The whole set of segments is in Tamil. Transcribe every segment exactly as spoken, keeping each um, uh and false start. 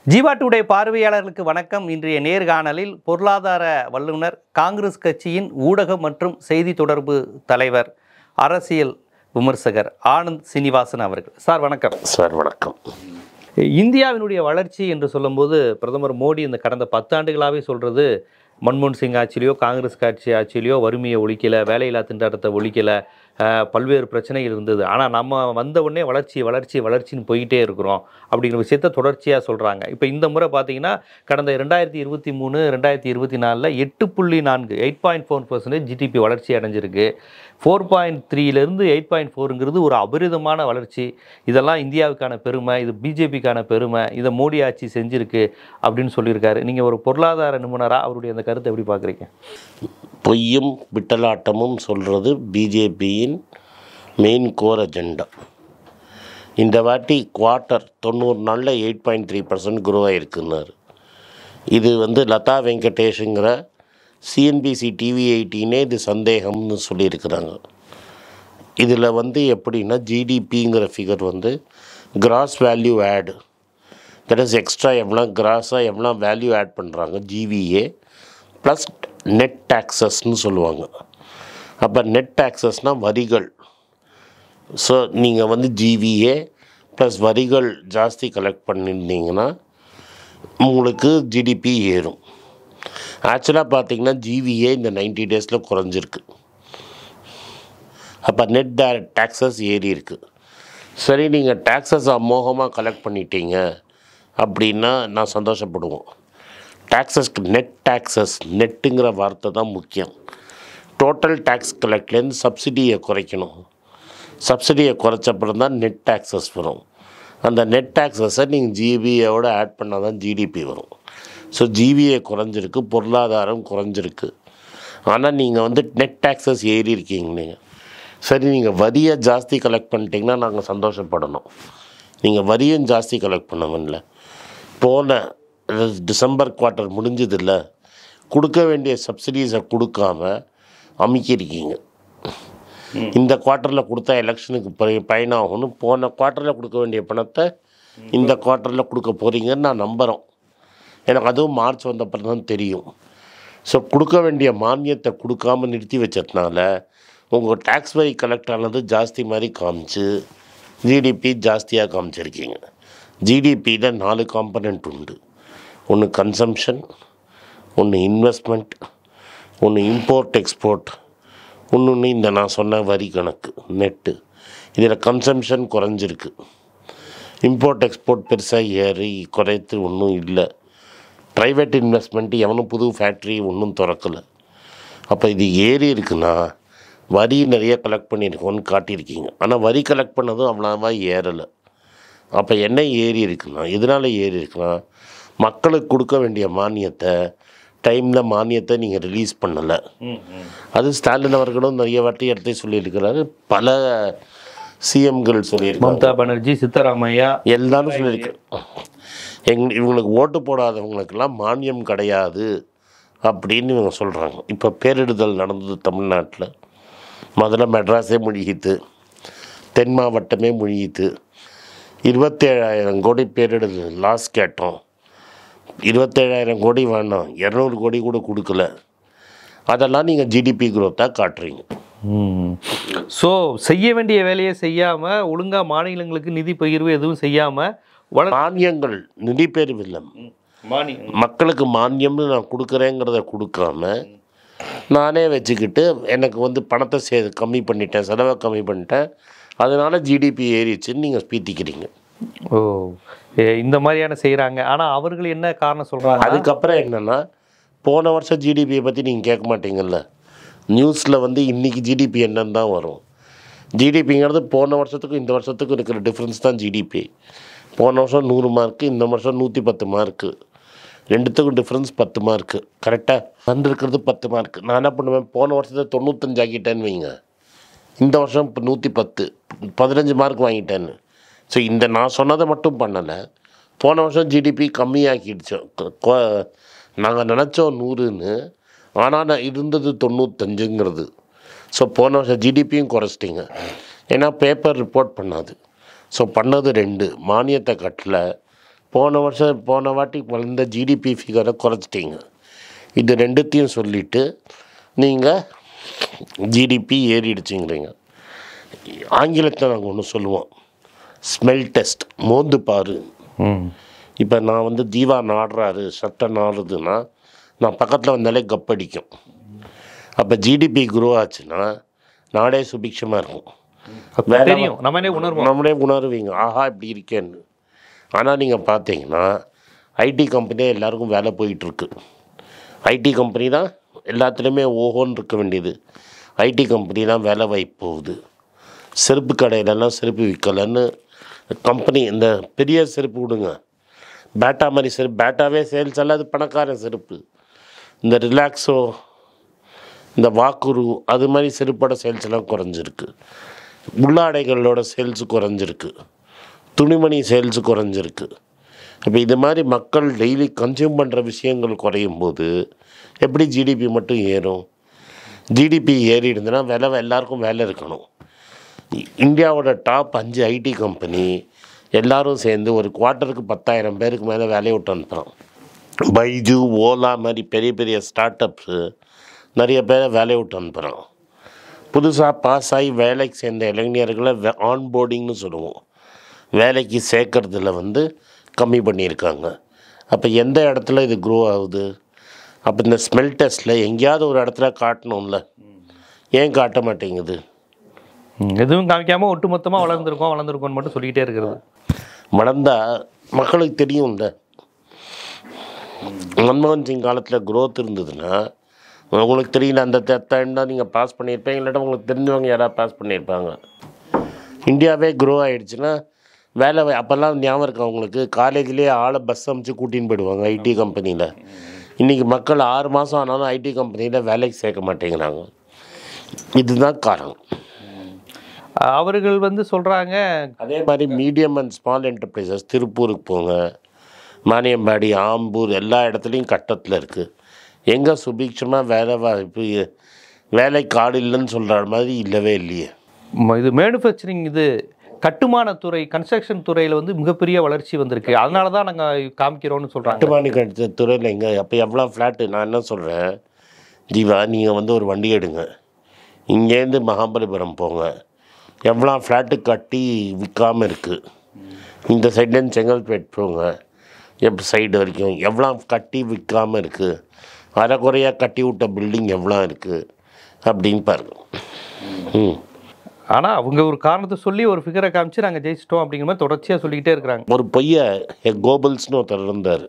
ஜீவா டுடே பார்வையாளர்களுக்கு வணக்கம். இன்றைய நேர்காணலில் பொருளாதார வல்லுநர், காங்கிரஸ் கட்சியின் ஊடகம் மற்றும் செய்தி தொடர்பு தலைவர், அரசியல் விமர்சகர் ஆனந்த் ஸ்ரீனிவாசன் அவர்கள். சார் வணக்கம். சார் வணக்கம். இந்தியாவினுடைய வளர்ச்சி என்று சொல்லும்போது பிரதமர் மோடி இந்த கடந்த பத்தாண்டுகளாகவே சொல்கிறது, மன்மோகன் சிங் ஆட்சியிலையோ காங்கிரஸ் கட்சி ஆட்சியிலையோ வறுமையை ஒழிக்கலை, வேலையில்லா திண்டாட்டத்தை ஒழிக்கலை, பல்வேறு பிரச்சனைகள் இருந்தது. ஆனால் நம்ம வந்த உடனே வளர்ச்சி வளர்ச்சி வளர்ச்சின்னு போயிட்டே இருக்கிறோம் அப்படிங்கிற விஷயத்த தொடர்ச்சியாக சொல்கிறாங்க. இப்போ இந்த முறை பார்த்தீங்கன்னா கடந்த ரெண்டாயிரத்தி இருபத்தி மூணு ரெண்டாயிரத்தி இருபத்தி நாலில் எட்டு புள்ளி நான்கு eight point four percentage GDP வளர்ச்சி அடைஞ்சிருக்கு. ஃபோர் பாயிண்ட் த்ரீலேருந்து எயிட் பாயிண்ட் ஃபோருங்கிறது ஒரு அபரிதமான வளர்ச்சி. இதெல்லாம் இந்தியாவுக்கான பெருமை, இது பிஜேபிக்கான பெருமை, இதை மோடி ஆட்சி செஞ்சுருக்கு அப்படின்னு சொல்லியிருக்காரு. நீங்கள் ஒரு பொருளாதார நிபுணராக அவருடைய அந்த கருத்தை எப்படி பார்க்குறீங்க? பொய்யும் பிட்டலாட்டமும் சொல்கிறது பிஜேபியின் மெயின் கோர் அஜெண்டா. இந்த வாட்டி குவார்ட்டர் தொண்ணூறு நாளில் eight point three percent grow ஆகிருக்குன்னாரு. இது வந்து லதா வெங்கடேஷுங்கிற சிஎன்பிசி டிவி எயிட்டீனே இது சந்தேகம்னு சொல்லியிருக்கிறாங்க. இதில் வந்து எப்படின்னா ஜிடிபிங்கிற ஃபிகர் வந்து gross value add, that is extra எவ்வளோ கிராஸாக எவ்வளோ வேல்யூ ஆட் பண்ணுறாங்க ஜிவிஏ ப்ளஸ் நெட் டேக்ஸஸ்ன்னு சொல்லுவாங்க. அப்போ நெட் டேக்ஸஸ்னால் வரிகள். ஸோ நீங்கள் வந்து ஜிவிஏ ப்ளஸ் வரிகள் ஜாஸ்தி கலெக்ட் பண்ணியிருந்தீங்கன்னா உங்களுக்கு ஜிடிபி ஏறும். ஆக்சுவலாக பார்த்திங்கன்னா ஜிவிஏ இந்த நைன்டி டேஸில் குறைஞ்சிருக்கு. அப்போ நெட் டேக்ஸஸ் ஏறி இருக்குது. சரி, நீங்கள் டேக்ஸஸ் அமோகமாக கலெக்ட் பண்ணிட்டீங்க அப்படின்னா நான் சந்தோஷப்படுவோம். டேக்ஸஸ்க்கு நெட் டேக்ஸஸ், நெட்டுங்கிற வார்த்தை தான் முக்கியம். டோட்டல் டேக்ஸ் கலெக்ட்லேருந்து சப்சிடியை குறைக்கணும். சப்சிடியை குறைச்சப்பறம் தான் நெட் டேக்ஸஸ் வரும். அந்த நெட் டேக்ஸஸை நீங்கள் ஜிபிஏவோட ஆட் பண்ணால் தான் ஜிடிபி வரும். ஸோ ஜிபிஏ குறைஞ்சிருக்கு, பொருளாதாரம் குறைஞ்சிருக்கு. ஆனால் நீங்கள் வந்து நெட் டேக்ஸஸ் ஏறி இருக்கீங்க. நீங்கள் சரி, நீங்கள் வரியை ஜாஸ்தி கலெக்ட் பண்ணிட்டீங்கன்னா நாங்கள் சந்தோஷப்படணும். நீங்கள் வரியும் ஜாஸ்தி கலெக்ட் பண்ணவில்லை. போன டிசம்பர் குவார்ட்டர் முடிஞ்சதில்லை, கொடுக்க வேண்டிய சப்சிடிஸை கொடுக்காம அமுக்கியிருக்கீங்க. இந்த குவார்ட்டரில் கொடுத்தா எலெக்ஷனுக்கு பய பயனாகும்னு போன குவார்ட்டரில் கொடுக்க வேண்டிய பணத்தை இந்த குவார்ட்டரில் கொடுக்க போகிறீங்கன்னு நான் நம்புகிறோம். எனக்கு அதுவும் மார்ச் வந்தப்பறம் தான் தெரியும். ஸோ கொடுக்க வேண்டிய மானியத்தை கொடுக்காம நிறுத்தி வச்சதுனால உங்கள் டேக்ஸ் வரி கலெக்ட் ஆனது ஜாஸ்தி மாதிரி காமிச்சு ஜிடிபி ஜாஸ்தியாக காமிச்சிருக்கீங்க. ஜிடிபியில் நாலு காம்பனண்ட் உண்டு. ஒன்று கன்சம்ஷன், ஒன்று இன்வெஸ்ட்மெண்ட், ஒன்று இம்போர்ட் எக்ஸ்போர்ட், ஒன்று இந்த நான் சொன்ன வரி கணக்கு நெட்டு. இதில் கன்சம்ஷன் குறைஞ்சிருக்கு, இம்போர்ட் எக்ஸ்போர்ட் பெருசாக ஏறி குறைத்து ஒன்றும் இல்லை. ப்ரைவேட் இன்வெஸ்ட்மெண்ட்டு எவனும் புது ஃபேக்ட்ரி ஒன்றும் திறக்கலை. அப்போ இது ஏறி இருக்குன்னா வரி நிறைய கலெக்ட் பண்ணியிருக்கோன்னு காட்டியிருக்கீங்க. ஆனால் வரி கலெக்ட் பண்ணதும் அவ்வளோவா ஏறலை. அப்போ என்ன ஏறி இருக்குன்னா, எதனால் ஏறி இருக்குன்னா மக்களுக்கு கொடுக்க வேண்டிய மானியத்தை டைமில் மானியத்தை நீங்கள் ரிலீஸ் பண்ணலை. அது ஸ்டாலின் அவர்களும் நிறைய வாட்டி இடத்தை சொல்லியிருக்கிறாரு, பல சிஎம்கள் சொல்லியிருக்காங்க, மம்தா பானர்ஜி, சித்தராமையா எல்லாரும் சொல்லியிருக்கு. எங் இவங்களுக்கு ஓட்டு போடாதவங்களுக்கெல்லாம் மானியம் கிடையாது அப்படின்னு இவங்க சொல்கிறாங்க. இப்போ பேரிடுதல் நடந்தது தமிழ்நாட்டில். முதல்ல மெட்ராஸே முழுகித்து, தென் மாவட்டமே முழுகித்து, இருபத்தேழாயிரம் கோடி பேரிடுதல் லாஸ் கேட்டோம். இருபத்தேழாயிரம் கோடி வேணாம், இரநூறு கோடி கூட கொடுக்கல. அதெல்லாம் நீங்கள் ஜிடிபி குரோத்தாக காட்டுறீங்க. ஸோ செய்ய வேண்டிய வேலையை செய்யாமல், ஒழுங்காக மாநிலங்களுக்கு நிதி பகிர்வு எதுவும் செய்யாமல், மானியங்கள் நிதி பகிர்வு இல்லை, மக்களுக்கு மானியம்னு நான் கொடுக்குறேங்கிறத கொடுக்காம நானே வச்சுக்கிட்டு எனக்கு வந்து பணத்தை சே கம்மி பண்ணிட்டேன், செலவை கம்மி பண்ணிட்டேன், அதனால் ஜிடிபி ஏறிச்சுன்னு நீங்கள் பீத்திக்கிறீங்க. ஓ, இந்த மாதிரியான செய்கிறாங்க. ஆனால் அவர்கள் என்ன காரணம் சொல்கிறாங்க? அதுக்கப்புறம் என்னென்னா, போன வருஷம் ஜிடிபியை பற்றி நீங்கள் கேட்க மாட்டீங்கல்ல. நியூஸில் வந்து இன்றைக்கி ஜிடிபி என்னன்னு தான் வரும். ஜிடிபிங்கிறது போன வருஷத்துக்கும் இந்த வருஷத்துக்கும் இருக்கிற டிஃப்ரென்ஸ் தான் ஜிடிபி. போன வருஷம் நூறு மார்க்கு, இந்த வருஷம் நூற்றி பத்து மார்க்கு, ரெண்டுத்துக்கும் டிஃப்ரென்ஸ் பத்து மார்க்கு. கரெக்டாக வந்துருக்கிறது பத்து மார்க்கு. நான் என்ன பண்ணுவேன், போன வருஷத்தை தொண்ணூத்தஞ்சு ஆக்கிட்டேன்னு வைங்க, இந்த வருஷம் இப்போ நூற்றி பத்து பதினஞ்சு மார்க் வாங்கிட்டேன்னு. ஸோ இந்த நான் சொன்னதை மட்டும் பண்ணலை. போன வருஷம் ஜிடிபி கம்மியாக்கிடுச்சோம். நாங்கள் நினச்சோம் நூறுன்னு, ஆனால் நான் இருந்தது தொண்ணூத்தஞ்சுங்கிறது. ஸோ போன வருஷம் ஜிடிபியும் குறைச்சிட்டிங்க. ஏன்னா பேப்பர் ரிப்போர்ட் பண்ணாது. ஸோ பண்ணது ரெண்டு, மானியத்தை கட்டலை, போன வருஷம் போன வாட்டி வளர்ந்த ஜிடிபி ஃபிகரை குறைச்சிட்டிங்க. இது ரெண்டுத்தையும் சொல்லிவிட்டு நீங்கள் ஜிடிபி ஏறிடுச்சுங்கிறீங்க. ஆங்கிலத்தில் நாங்கள் ஒன்று சொல்லுவோம், ஸ்மெல் டெஸ்ட், மோந்து பாரு. இப்போ நான் வந்து ஜீவா நாடுறாரு, சட்டை நாடுறதுன்னா நான் பக்கத்தில் வந்தாலே கப்படிக்கும். அப்போ ஜிடிபி க்ரோ ஆச்சுன்னா நாடே சுபிக்ஷமாக இருக்கும். தெரியும், நம்மளே உணர்வோம், நம்மளே உணர்வீங்க, ஆஹா இப்படி இருக்கேன்னு. ஆனால் நீங்கள் பார்த்தீங்கன்னா ஐடி கம்பெனியே எல்லாருக்கும் வேலை போயிட்டுருக்கு. ஐடி கம்பெனி தான் எல்லாத்துலேயுமே ஓஹோன்னு இருக்க வேண்டியது. ஐடி கம்பெனி தான் வேலை வாய்ப்பு போகுது. செருப்பு கடையிலலாம் செருப்பு விற்கலன்னு கம்பெனி, இந்த பெரிய செருப்பு விடுங்க, பேட்டா மாதிரி செருப்பு, பேட்டாவே சேல்ஸ் எல்லாம் அது பணக்கார செருப்பு. இந்த ரிலாக்ஸோ, இந்த வாக்குரு, அது மாதிரி செருப்போட சேல்ஸ் எல்லாம் குறைஞ்சிருக்கு. உள்ளாடைகளோட சேல்ஸு குறைஞ்சிருக்கு. துணிமணி சேல்ஸு குறைஞ்சிருக்கு. இப்போ இது மாதிரி மக்கள் டெய்லி கன்சியூம் பண்ணுற விஷயங்கள் குறையும் போது எப்படி ஜிடிபி மட்டும் ஏறும்? ஜிடிபி ஏறி இருந்ததுன்னா வேலை, எல்லாருக்கும் வேலை இருக்கணும். இந்தியாவோட டாப் அஞ்சு ஐடி கம்பெனி எல்லோரும் சேர்ந்து ஒரு குவார்ட்டருக்கு பத்தாயிரம் பேருக்கு மேலே வேலையை விட்டு அனுப்புகிறான். பைஜு, ஓலா மாதிரி பெரிய பெரிய ஸ்டார்ட் அப்ஸு நிறைய பேரை வேலையை விட்டு அனுப்புகிறான். புதுசாக பாஸ் ஆகி வேலைக்கு சேர்ந்த இளைஞர்களை ஆன்போர்டிங்னு சொல்லுவோம், வேலைக்கு சேர்க்கறதுல வந்து கம்மி பண்ணியிருக்காங்க. அப்போ எந்த இடத்துல இது க்ரோ ஆகுது? அப்போ இந்த ஸ்மெல் டெஸ்ட்டில் எங்கேயாவது ஒரு இடத்துல காட்டணும்ல, ஏன் காட்ட மாட்டேங்குது? எதுவும் காமிக்காமல் ஒட்டு மொத்தமாக வளர்ந்துருக்கோம் வளர்ந்துருக்கோன்னு மட்டும் சொல்லிக்கிட்டே இருக்கிறது. வளர்ந்தால் மக்களுக்கு தெரியும்ல. மன்மோகன் சிங் காலத்தில் க்ரோத் இருந்ததுன்னா உங்களுக்கு தெரியல, அந்த தேர்ட் நீங்கள் பாஸ் பண்ணியிருப்பீங்க, இல்லாட்டா உங்களுக்கு தெரிஞ்சவங்க யாராவது பாஸ் பண்ணியிருப்பாங்க. இந்தியாவே க்ரோ ஆகிடுச்சுன்னா வேலை, அப்போல்லாம் ஞாபகம் இருக்கு அவங்களுக்கு, காலேஜ்லேயே ஆளை பஸ் அமைச்சு கூட்டின்னு போயிடுவாங்க ஐடி கம்பெனியில். இன்றைக்கி மக்கள் ஆறு மாதம் ஆனாலும் ஐடி கம்பெனியில் வேலைக்கு சேர்க்க மாட்டேங்கிறாங்க. இதுதான் காரணம். அவர்கள் வந்து சொல்கிறாங்க. அதே மாதிரி மீடியம் அண்ட் ஸ்மால் என்டர்பிரைசஸ், திருப்பூருக்கு போங்க, மானியம்பாடி, ஆம்பூர், எல்லா இடத்துலையும் கட்டத்தில் இருக்குது. எங்கே சுபீட்சமாக வேலை வாய்ப்பு, வேலைக்கு ஆடு இல்லைன்னு சொல்கிற மாதிரி இல்லவே இல்லையே. இது மேனுஃபேக்சரிங், இது கட்டுமானத்துறை, கன்ஸ்ட்ரக்ஷன் துறையில் வந்து மிகப்பெரிய வளர்ச்சி வந்திருக்கு. அதனால தான் நாங்கள் காமிக்கிறோன்னு சொல்கிறாங்க. கட்டுமான கட்டு துறையில் எங்கே அப்போ எவ்வளோ ஃப்ளாட்டு? நான் என்ன சொல்கிறேன், ஜீவா, நீங்கள் வந்து ஒரு வண்டி எடுங்க, இங்கேருந்து மகாபலிபுரம் போங்க, எவ்வளோ ஃப்ளாட்டு கட்டி விற்காமல் இருக்குது. இந்த சைட்லேருந்து செங்கல்பேட் போங்க, எப் சைடு வரைக்கும் எவ்வளோ கட்டி விற்காமல் இருக்குது. அரைக்குறையாக கட்டி விட்ட பில்டிங் எவ்வளோ இருக்குது அப்படின்னு பாருங்க. ம் ஆனால் அவங்க ஒரு காரணத்தை சொல்லி ஒரு ஃபிகரை காமிச்சு நாங்கள் ஜெயிச்சிட்டோம் அப்படிங்கிற மாதிரி தொடர்ச்சியாக சொல்லிக்கிட்டே இருக்கிறாங்க. ஒரு பொய்ய கோபல்ஸ்னு ஒருத்தர் இருந்தார்,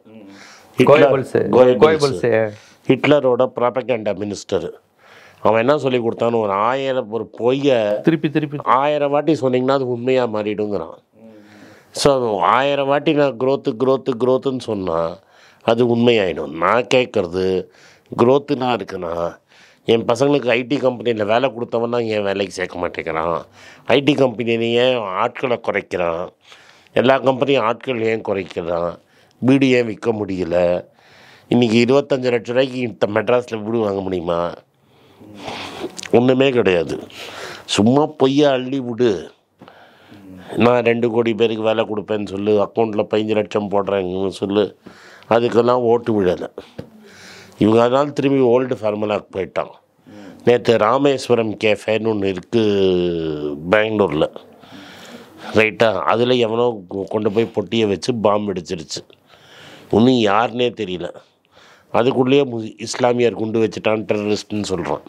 ஹிட்லரோட ப்ராபகண்டா மினிஸ்டர். அவன் என்ன சொல்லி கொடுத்தான்னு ஒரு ஆயிரம் ஒரு பொய்யை திருப்பி திருப்பி ஆயிரம் வாட்டி சொன்னீங்கன்னா அது உண்மையாக மாறிடுங்கிறான். ஸோ ஆயிரம் வாட்டி நான் க்ரோத்து க்ரோத்து க்ரோத்துன்னு சொன்னால் அது உண்மையாயிடும். நான் கேட்குறது, க்ரோத்துனா இருக்குன்னா என் பசங்களுக்கு ஐடி கம்பெனியில் வேலை கொடுத்தவன்னா ஏன் வேலைக்கு சேர்க்க மாட்டேங்கிறான்? ஐடி கம்பெனியில் ஏன் ஆட்களை குறைக்கிறான்? எல்லா கம்பெனியும் ஆட்கள் ஏன் குறைக்கிறான்? வீடு ஏன் விற்க முடியல? இன்றைக்கி இருபத்தஞ்சி லட்ச ரூபாய்க்கு இந்த மெட்ராஸில் வீடு வாங்க முடியுமா? ஒன்றுமே கிடையாது. சும்மா பொய்யா அள்ளி விடு, நான் ரெண்டு கோடி பேருக்கு வேலை கொடுப்பேன்னு சொல்லு, அக்கௌண்ட்டில் பதினஞ்சு லட்சம் போடுறேங்கன்னு சொல்லு, அதுக்கெல்லாம் ஓட்டு விழலை. இவங்க அதனால் திரும்பி ஓல்டு ஃபார்முலாவுக்கு போயிட்டான். நேற்று ராமேஸ்வரம் கேஃபேன்னு ஒன்று இருக்குது பெங்களூரில், ரைட்டாக, அதில் எவனோ கொண்டு போய் பொட்டியை வச்சு பாம்பு அடிச்சிருச்சு. இன்னும் யாருன்னே தெரியல. அதுக்குள்ளேயே இஸ்லாமியர் குண்டு வச்சுட்டான், டெரரிஸ்ட்னு சொல்கிறான்.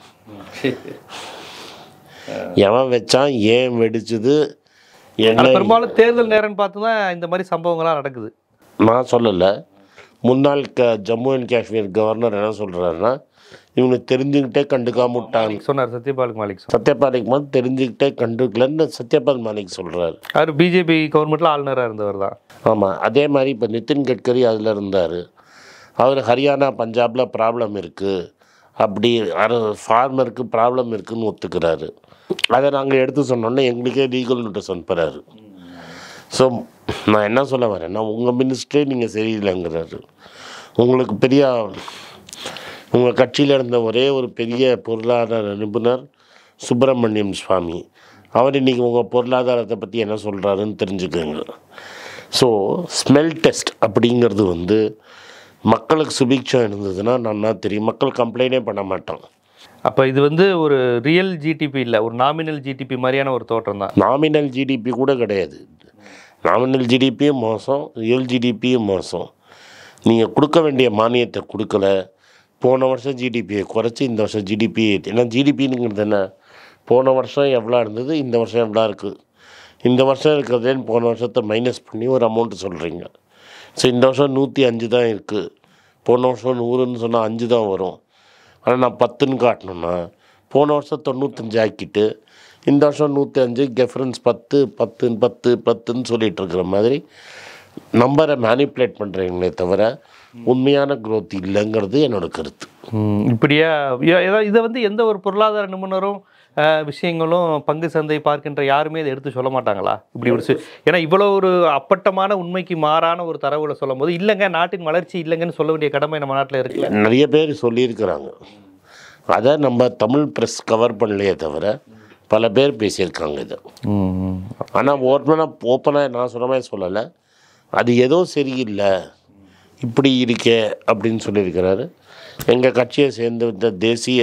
எவன் வச்சான், ஏன் வெடிச்சுது, என்ன? பெரும்பாலும் தேர்தல் நேரம்னு பார்த்து தான் இந்த மாதிரி சம்பவங்கள்லாம் நடக்குது. நான் சொல்லலை. முன்னாள் க ஜம்மு அண்ட் காஷ்மீர் கவர்னர் என்ன சொல்கிறாருன்னா, இவங்க தெரிஞ்சுக்கிட்டே கண்டுக்காம விட்டாங்க சொன்னார் சத்யபால் மாலிக். சத்யபாலிக் மாதிரி தெரிஞ்சுக்கிட்டே கண்டுக்கலன்னு சத்யபால் மாலிக் சொல்கிறார். அவர் பிஜேபி கவர்மெண்ட்டில் ஆளுநராக இருந்தவர் தான். ஆமாம், அதே மாதிரி இப்போ நிதின் கட்கரி அதில் இருந்தார். அவர் ஹரியானா, பஞ்சாபில் ப்ராப்ளம் இருக்குது அப்படி, ஃபார்மருக்கு ப்ராப்ளம் இருக்குதுன்னு ஒத்துக்கிறாரு. அதை நாங்கள் எடுத்து சொன்னோன்னே எங்களுக்கே லீகல் நோட்டீஸ் அனுப்புகிறாரு. ஸோ நான் என்ன சொல்ல வரேன்னா, உங்கள் மினிஸ்டரே நீங்கள் சரியில்லைங்கிறாரு. உங்களுக்கு பெரிய, உங்கள் கட்சியில் இருந்த ஒரே ஒரு பெரிய பொருளாதார நிபுணர் சுப்பிரமணியம் சுவாமி, அவர் இன்றைக்கி உங்கள் பொருளாதாரத்தை பற்றி என்ன சொல்கிறாருன்னு தெரிஞ்சுக்கோங்க. ஸோ ஸ்மெல் டெஸ்ட் அப்படிங்கிறது வந்து மக்களுக்கு சுபிக்ஷம் இருந்ததுன்னா நல்லா தெரியும், மக்கள் கம்ப்ளைண்டே பண்ண மாட்டாங்க. அப்போ இது வந்து ஒரு ரியல் ஜிடிபி இல்லை, ஒரு நாமினல் ஜிடிபி மாதிரியான ஒரு தோற்றம் தான். நாமினல் ஜிடிபி கூட கிடையாது. நாமினல் ஜிடிபியும் மோசம், ரியல் ஜிடிபியும் மோசம். நீங்கள் கொடுக்க வேண்டிய மானியத்தை கொடுக்கல. போன வருஷம் ஜிடிபியை குறைச்சி இந்த வருஷம் ஜிடிபி, ஏன்னா ஜிடிபிங்கிறது என்ன, போன வருஷம் எவ்வளோ இருந்தது, இந்த வருஷம் எவ்வளோ இருக்குது, இந்த வருஷம் இருக்கிறதேன்னு போன வருஷத்தை மைனஸ் பண்ணி ஒரு அமௌண்ட்டு சொல்கிறீங்க. ஸோ இந்த வருஷம் நூற்றி அஞ்சு தான் இருக்குது, போன வருஷம் நூறுன்னு சொன்னால் அஞ்சு தான் வரும். ஆனால் நான் பத்துன்னு காட்டணுன்னா போன வருஷம் தொண்ணூத்தஞ்சு ஆக்கிட்டு இந்த வருஷம் நூற்றி அஞ்சு டிஃப்ரென்ஸ் பத்து பத்துன்னு பத்து பத்துன்னு சொல்லிகிட்டு இருக்கிற மாதிரி நம்பரை மேனிப்புலேட் பண்ணுறீங்களே தவிர உண்மையான க்ரோத் இல்லைங்கிறது என்னோட கருத்து. இப்படியா ஏதாவது இதை வந்து எந்த ஒரு பொருளாதார நிபுணரும் விஷயங்களும் பங்கு சந்தை பார்க்கின்ற யாருமே இதை எடுத்து சொல்ல மாட்டாங்களா? இப்படி ஒரு ஏன்னா இவ்வளோ ஒரு அப்பட்டமான உண்மைக்கு மாறான ஒரு தரவுகளை சொல்லும் போது இல்லைங்க நாட்டின் வளர்ச்சி இல்லைங்கன்னு சொல்ல வேண்டிய கடமை நம்ம நாட்டில் இருக்குல்ல. நிறைய பேர் சொல்லியிருக்கிறாங்க, அதை நம்ம தமிழ் ப்ரெஸ் கவர் பண்ணலையே தவிர பல பேர் பேசியிருக்காங்க இதை. ஆனால் ஓப்பனாக ஓப்பனாக நான் சொன்ன மாதிரி சொல்லலை, அது ஏதோ சரியில்லை இப்படி இருக்கே அப்படின்னு சொல்லியிருக்கிறாரு. எங்கள் கட்சியை சேர்ந்த தேசிய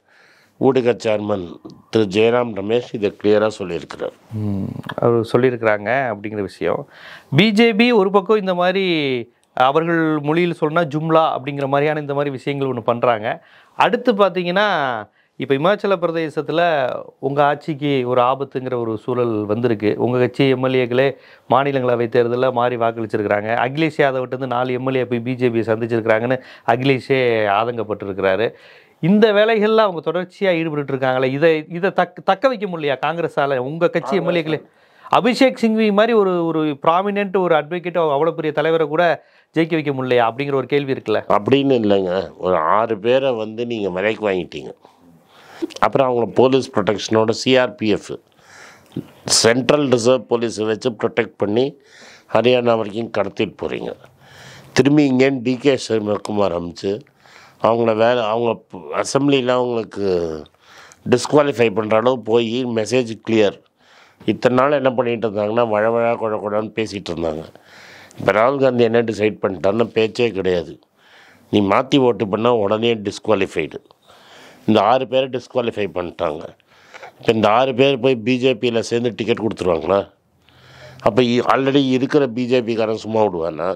ஊடக சேர்மன் திரு ஜெயராம் ரமேஷ் இதை கிளியராக சொல்லியிருக்கிறார். அவர் சொல்லியிருக்கிறாங்க அப்படிங்கிற விஷயம். பிஜேபி ஒரு பக்கம் இந்த மாதிரி அவர்கள் மொழியில் சொன்னால் ஜும்லா அப்படிங்கிற மாதிரியான இந்த மாதிரி விஷயங்கள் ஒன்று பண்ணுறாங்க. அடுத்து பார்த்தீங்கன்னா இப்போ இமாச்சல பிரதேசத்தில் உங்கள் ஆட்சிக்கு ஒரு ஆபத்துங்கிற ஒரு சூழல் வந்திருக்கு. உங்கள் கட்சி எம்எல்ஏக்களே மாநிலங்களவை தேர்தலில் மாறி வாக்களிச்சிருக்கிறாங்க. அகிலேஷ் யாதவ்கிட்ட நாலு எம்எல்ஏ போய் பிஜேபியை சந்திச்சிருக்கிறாங்கன்னு அகிலேஷே ஆதங்கப்பட்டிருக்கிறாரு. இந்த வேலைகளில் அவங்க தொடர்ச்சியாக ஈடுபட்டு இருக்காங்களே, இதை இதை தக்க தக்க வைக்க முடியலையா காங்கிரஸால்? உங்கள் கட்சி எம்எல்ஏக்களே அபிஷேக் சிங்வி மாதிரி ஒரு ஒரு ப்ராமினென்ட் ஒரு அட்வொகேட் அவ்வளோ பெரிய தலைவரை கூட ஜெயிக்க வைக்க முடியலையா அப்படிங்கிற ஒரு கேள்வி இருக்குல்ல. அப்படின்னு இல்லைங்க, ஒரு ஆறு பேரை வந்து நீங்கள் விலைக்கு வாங்கிட்டீங்க. அப்புறம் அவங்கள போலீஸ் ப்ரொடெக்ஷனோட சிஆர்பிஎஃப் சென்ட்ரல் ரிசர்வ் போலீஸை வச்சு ப்ரொடெக்ட் பண்ணி ஹரியானா வரைக்கும் கடத்திட்டு போகிறீங்க. திரும்பி இங்கேன்னு டிகே சிவகுமார் அமைச்சு அவங்கள வேலை அவங்க அசம்பிளியில் அவங்களுக்கு டிஸ்குவாலிஃபை பண்ணுற அளவு போய் மெசேஜ் கிளியர். இத்தனை நாள் என்ன பண்ணிகிட்டு இருந்தாங்கன்னா வழவழா குழ குழான்னு பேசிகிட்டு இருந்தாங்க. இப்போ ராகுல் காந்தி என்ன டிசைட் பண்ணிட்டாருன்னு பேச்சே கிடையாது. நீ மாற்றி ஓட்டு பண்ணால் உடனே டிஸ்குவாலிஃபைடு. இந்த ஆறு பேரை டிஸ்குவாலிஃபை பண்ணிட்டாங்க. இப்போ இந்த ஆறு பேர் போய் பிஜேபியில் சேர்ந்து டிக்கெட் கொடுத்துருவாங்களா? அப்போ ஆல்ரெடி இருக்கிற பிஜேபிக்காரன் சும்மா விடுவானா?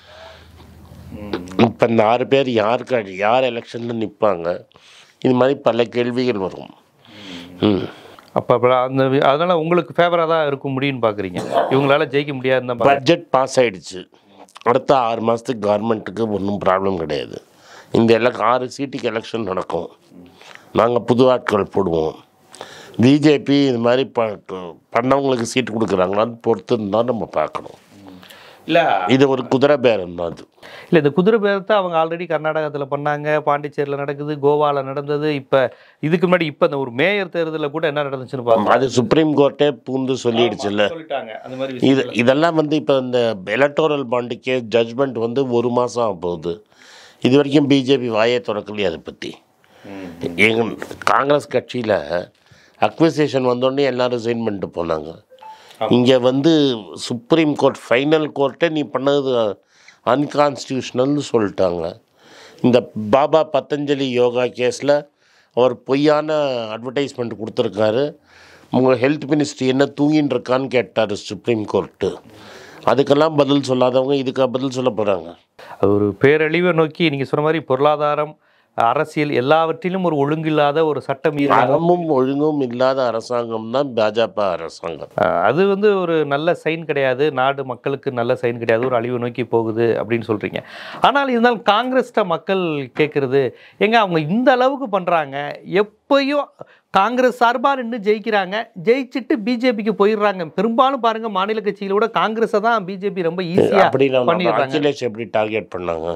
இப்போ இந்த ஆறு பேர் யாருக்கு யார் எலெக்ஷனில் நிற்பாங்க? இது மாதிரி பல கேள்விகள் வரும். ம் அப்போ அந்த அதனால் உங்களுக்கு ஃபேவராக தான் இருக்கும் முடியும்னு பார்க்குறீங்க. இவங்களால ஜெயிக்க முடியாதுன்னு தான். பட்ஜெட் பாஸ் ஆகிடுச்சு, அடுத்த ஆறு மாதத்துக்கு கவர்மெண்ட்டுக்கு ஒன்றும் ப்ராப்ளம் கிடையாது. இந்த எலக் ஆறு சீட்டுக்கு எலெக்ஷன் நடக்கும், நாங்கள் புது ஆட்கள் போடுவோம். பிஜேபி இது மாதிரி ப பண்ணவங்களுக்கு சீட்டு கொடுக்குறாங்களான்னு பொறுத்து இருந்தால் நம்ம பார்க்கணும். இல்லை இது ஒரு குதிரை பேரம் தான். அது இல்லை, இந்த குதிரை பேரத்தை அவங்க ஆல்ரெடி கர்நாடகத்தில் பண்ணாங்க, பாண்டிச்சேரியில் நடக்குது, கோவாவில் நடந்தது. இப்போ இதுக்கு முன்னாடி இப்போ இந்த ஒரு மேயர் தேர்தலில் கூட என்ன நடந்துச்சுன்னு பார்ப்போம். அது சுப்ரீம் கோர்ட்டே பூந்து சொல்லிடுச்சுல்ல. இது இதெல்லாம் வந்து இப்போ இந்த எலக்டோரல் பாண்டு கேஸ் ஜட்ஜ்மெண்ட் வந்து ஒரு மாதம் ஆக போகுது. இது வரைக்கும் பிஜேபி வாயை திறக்கலையே அதை பற்றி. எங்கள் காங்கிரஸ் கட்சியில் அக்விசேஷன் வந்தோடனே எல்லோரும் சைன் பண்ணிட்டு போனாங்க. இங்கே வந்து சுப்ரீம் கோர்ட் ஃபைனல் கோர்ட்டே நீ பண்ணது அன்கான்ஸ்டியூஷனல்னு சொல்லிட்டாங்க. இந்த பாபா பத்தஞ்சலி யோகா கேஸில் அவர் பொய்யான அட்வர்டைஸ்மெண்ட் கொடுத்துருக்காரு. உங்கள் ஹெல்த் மினிஸ்ட்ரி என்ன தூங்கின்னு இருக்கான்னு கேட்டார் சுப்ரீம் கோர்ட்டு. அதுக்கெல்லாம் பதில் சொல்லாதவங்க இதுக்கு பதில் சொல்ல போகிறாங்க. அது ஒரு பேரழிவை நோக்கி நீங்கள் சொன்ன மாதிரி பொருளாதாரம், அரசியல் எல்லாவற்றிலும் ஒரு ஒழுங்கில்லாத ஒரு சட்டம், அறமும் ஒழுங்கும் இல்லாத அரசாங்கம் தான் பாஜக அரசாங்கம். அது வந்து ஒரு நல்ல சைன் கிடையாது, நாடு மக்களுக்கு நல்ல சைன் கிடையாது, ஒரு அழிவு நோக்கி போகுது அப்படின்னு சொல்கிறீங்க. ஆனால் இருந்தாலும் காங்கிரஸ்ட மக்கள் கேட்குறது, எங்க அவங்க இந்த அளவுக்கு பண்ணுறாங்க, எப்பயும் காங்கிரஸ் சார்பாக நின்று ஜெயிக்கிறாங்க, ஜெயிச்சுட்டு பிஜேபிக்கு போயிடுறாங்க. பெரும்பாலும் பாருங்க மாநில கட்சிகளோட காங்கிரஸை தான் பிஜேபி ரொம்ப ஈஸியாக பண்ணிடுறாங்க. அகிலேஷ் எப்படி டார்கெட் பண்ணாங்க?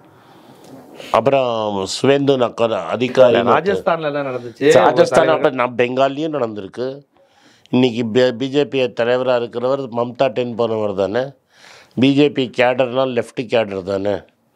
அப்புறம் சுவேந்து நக்கர் அதிகாரி ராஜஸ்தான்ல என்ன நடந்துச்சு? ராஜஸ்தான் அப்புறம் நான் பெங்கால்லையும் நடந்திருக்கு. இன்னைக்கு பிஜேபி தலைவராக இருக்கிறவர் மம்தா டென் போனவர் தானே. பிஜேபி கேடர்னால் லெஃப்ட் கேடர் தானே.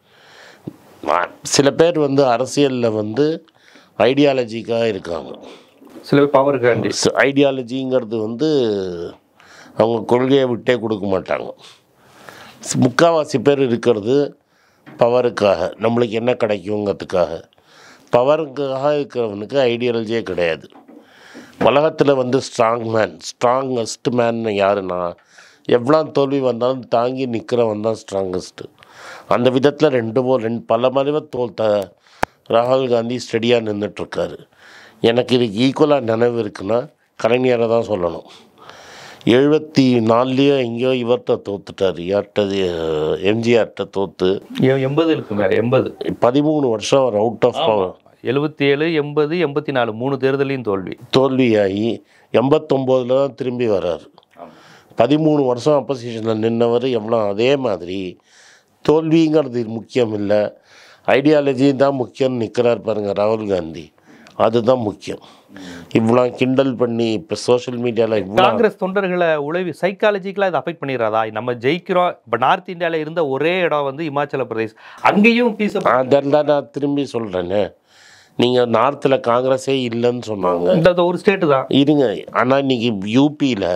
சில பேர் வந்து அரசியலில் வந்து ஐடியாலஜிக்காக இருக்காங்க. சில பேர் பவருக்கு ஐடியாலஜிங்கிறது வந்து அவங்க கொள்கையை விட்டே கொடுக்க மாட்டாங்க. முக்கால்வாசி பேர் இருக்கிறது பவருக்காக, நம்மளுக்கு என்ன கிடைக்குங்கிறதுக்காக. பவருக்காக இருக்கிறவனுக்கு ஐடியாலஜியே கிடையாது. உலகத்தில் வந்து ஸ்ட்ராங் மேன், ஸ்ட்ராங்கஸ்ட் மேன் யாருன்னா, எவ்வளோ தோல்வி வந்தாலும் தாங்கி நிற்கிறவன் தான் ஸ்ட்ராங்கஸ்ட்டு. அந்த விதத்தில் ரெண்டு போ ரெண்டு பல மறைவ தோல்த்த ராகுல் காந்தி ஸ்டெடியாக நின்றுட்டுருக்காரு. எனக்கு இதுக்கு ஈக்குவலாக நினைவு இருக்குன்னா கலைஞரை தான் சொல்லணும். எழுபத்தி நாலுலேயோ எங்கேயோ இவர்கிட்ட தோத்துட்டார், யார்கிட்ட எம்ஜிஆர்கிட்ட தோற்று எண்பது இருக்கு மேலே எண்பது பதிமூணு வருஷம் அவர் அவுட் ஆஃப் பவர். எழுபத்தி ஏழு எண்பது எண்பத்தி நாலு மூணு தேர்தலையும் தோல்வி தோல்வியாகி எண்பத்தொம்போதில் தான் திரும்பி வர்றார். பதிமூணு வருஷம் அப்போசிஷனில் நின்றவர் எவ்வளோ. அதே மாதிரி தோல்விங்கிறது முக்கியம் இல்லை, ஐடியாலஜி தான் முக்கியம்னு நிற்கிறார் பாருங்கள் ராகுல் காந்தி. அதுதான் முக்கியம். இவ்வளோ கிண்டல் பண்ணி இப்போ சோஷியல் மீடியாவில் இவ்வளோ காங்கிரஸ் தொண்டர்களை உளவி சைக்காலஜிக்கலாக இதை அஃபெக்ட் பண்ணிடுறதா? நம்ம ஜெயிக்கிறோம். இப்போ நார்த் இந்தியாவில் இருந்த ஒரே இடம் வந்து இமாச்சல பிரதேஷ், அங்கேயும் பீஸ். அதெல்லாம் நான் திரும்பி சொல்கிறேன்னு, நீங்கள் நார்த்தில் காங்கிரஸே இல்லைன்னு சொன்னாங்க. இந்த ஒரு ஸ்டேட்டு தான் இருங்க. ஆனால் இன்றைக்கி யூபியில்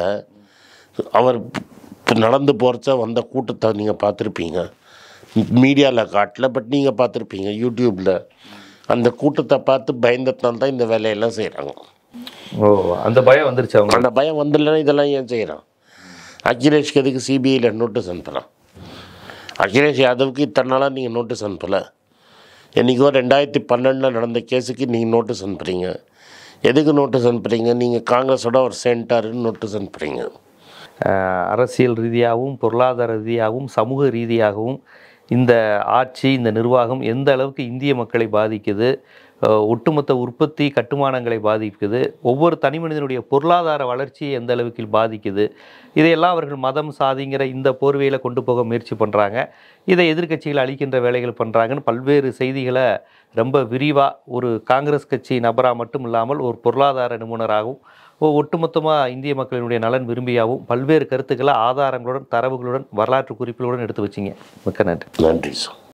அவர் நடந்து போகிறச்சா வந்த கூட்டத்தை நீங்கள் பார்த்துருப்பீங்க. மீடியாவில் காட்டல, பட் நீங்கள் பார்த்துருப்பீங்க யூடியூப்பில். அந்த கூட்டத்தை பார்த்து பயந்ததுனால தான் இந்த வேலையெல்லாம் செய்கிறாங்க. ஓ, அந்த பயம் வந்துருச்சு அவங்க. அந்த பயம் வந்துடலன்னா இதெல்லாம் ஏன் செய்கிறான்? அகிலேஷ்க்கு எதுக்கு சிபிஐயில் நோட்டீஸ் அனுப்பலாம்? அகிலேஷ் யாதவுக்கு இத்தனை நாளாக நீங்கள் நோட்டீஸ் அனுப்பலை. என்றைக்கோ ரெண்டாயிரத்தி பன்னெண்டில் நடந்த கேஸுக்கு நீங்கள் நோட்டீஸ் அனுப்புகிறீங்க. எதுக்கு நோட்டீஸ் அனுப்புகிறீங்க? நீங்கள் காங்கிரஸோட ஒரு சென்டாருன்னு நோட்டீஸ் அனுப்புகிறீங்க. அரசியல் ரீதியாகவும் பொருளாதார ரீதியாகவும் சமூக ரீதியாகவும் இந்த ஆட்சி, இந்த நிர்வாகம் எந்த அளவுக்கு இந்திய மக்களை பாதிக்குது, ஒட்டுமொத்த உற்பத்தி கட்டுமானங்களை பாதிக்குது, ஒவ்வொரு தனி மனிதனுடைய பொருளாதார வளர்ச்சியை எந்த அளவுக்கு பாதிக்குது, இதையெல்லாம் அவர்கள் மதம் சாதிங்கிற இந்த போர்வையில் கொண்டு போக முயற்சி பண்ணுறாங்க. இதை எதிர்க்கட்சிகள் அளிக்கின்ற வேலைகள் பண்ணுறாங்கன்னு பல்வேறு செய்திகளை ரொம்ப விரிவாக ஒரு காங்கிரஸ் கட்சி நபராக மட்டும் இல்லாமல் ஒரு பொருளாதார நிபுணராகவும் ஒட்டுமொத்தமாக இந்திய மக்களினுடைய நலன் விரும்பியாகவும் பல்வேறு கருத்துக்களை ஆதாரங்களுடன், தரவுகளுடன், வரலாற்று குறிப்புகளுடன் எடுத்து வச்சிங்க. மிக்க நன்றி. நன்றி சார்.